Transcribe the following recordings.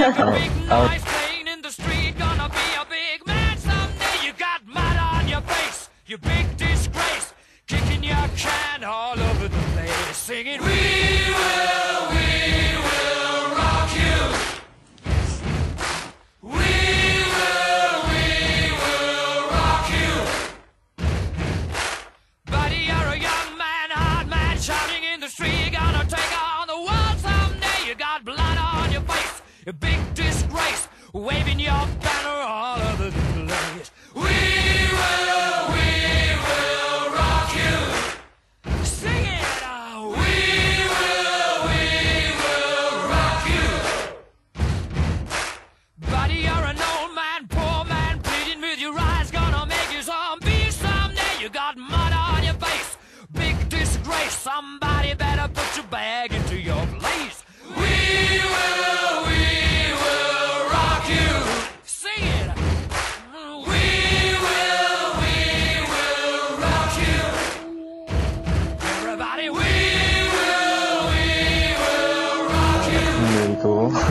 Nice playing in the street, gonna be a big man someday. You got mud on your face, you big disgrace, kicking your can all over the place, singing, we will rock you. We will rock you. Buddy, you're a young man, hard man, shouting in the street, gonna take on the world someday. You got blood on your face, a big disgrace, waving your banner all over the place. We will rock you. Sing it, we will rock you. Buddy, you're an old man, poor man, pleading with your eyes, gonna make you zombie someday. You got mud on your face, big disgrace, somebody better put your bag into your place. We will rock you. Sing it. We will rock you. Everybody, we will rock you. Really cool. We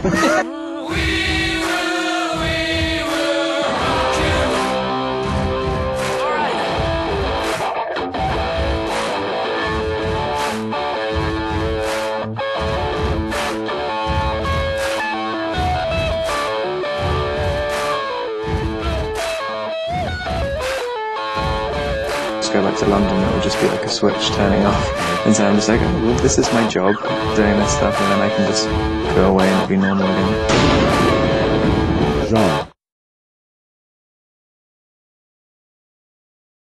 will rock you. All right. Go back to London, it will just be like a switch turning off, and so I'm just like, oh, well, this is my job, doing this stuff, and then I can just go away and it'll be normal again. Jean.